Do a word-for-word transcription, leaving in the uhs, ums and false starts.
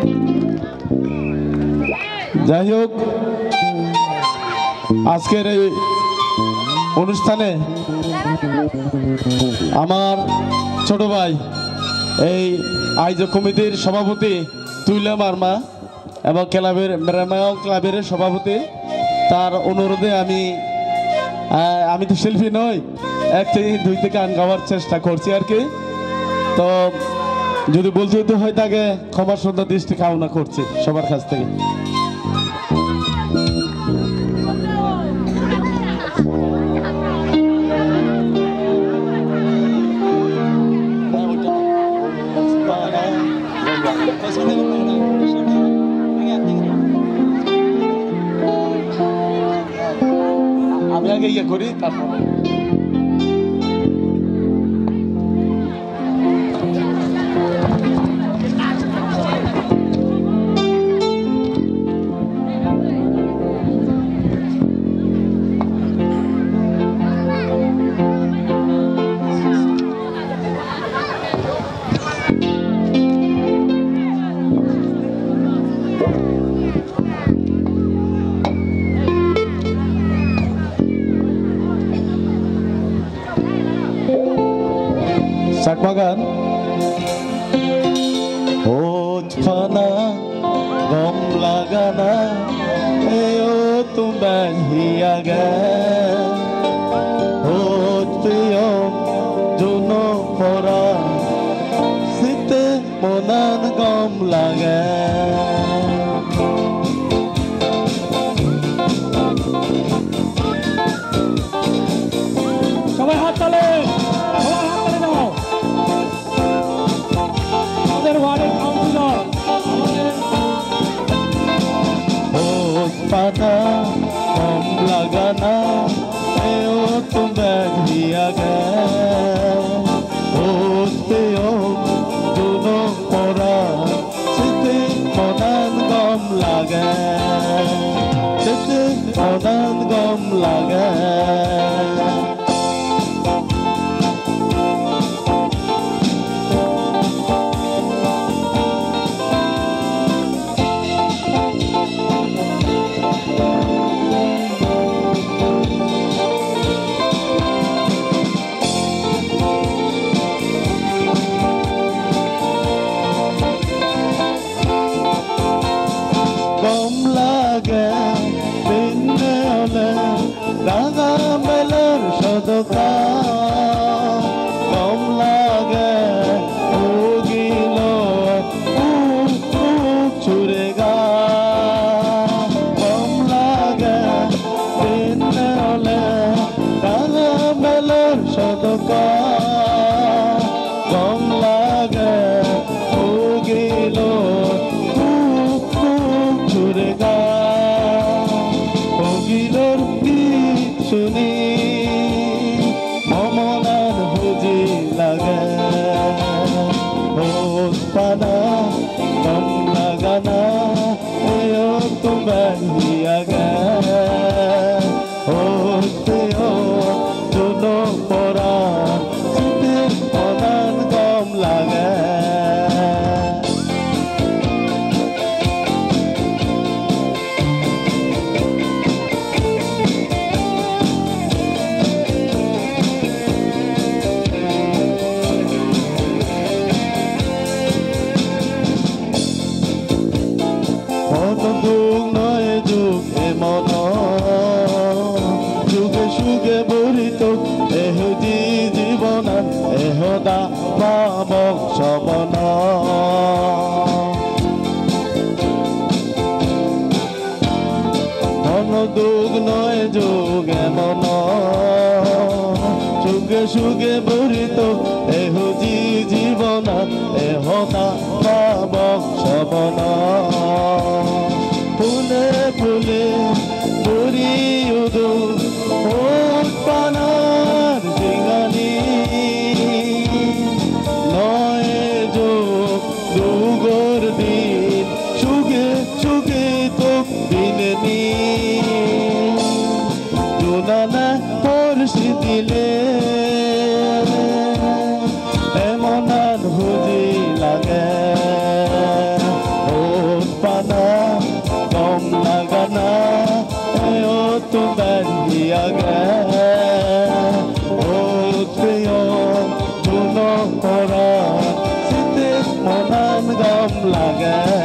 যাই হোক, আজকের এই অনুষ্ঠানে আমার ছোট ভাই এই আয়োজক কমিটির সভাপতি তুইলা মার্মা এবং ক্লাবের মেরামাও ক্লাবের সভাপতি, তার অনুরোধে আমি আমি তো শিল্পী নই, এক থেকে দুই থেকে গান গাওয়ার চেষ্টা করছি আর কি। তো যদি বলতে হয় তাকে ক্ষমা সুন্দর দৃষ্টি কামনা করছি সবার কাছ থেকে। আমি আগে ইয়ে করি তারপর বাগান ওছানা গম লাগানা এও তুমি হিয়া গে ও প্রিয় জুন পরা শীতে মনান গম লাগে সবাই হাত তালে पाना कम लगाना एओ तुम बैठिया गए होते हो दोनों परा सिते मनान गम लगे सिते मनान गम लगे कम लागे उगिलो छुरेगा कम लागे डागा मेलर सदका कम लागे उगिलो छुरेगा उगिलोर की सुनी पाना कम लगाना एओ तुम बैठिया गए होते हो दोनों परा सिते मनान कम लगे যুগে বরিত এহুদি জীবন এহদা পাবক সবন মন দুগ নয় যোগে মন যুগে সুগে বরিত এহুদি জীবন এহদা পাবক সবন ফুলে ফুলে বরি উদু পানার জিঙানি নয় যোগ দুগর দিন সুগে সুগে তো দিননি দুনানা পরশি দিলে এমন ভুজি লাগে আগে ও প্রিয় দুনো পরা শীতে মনান গম লাগে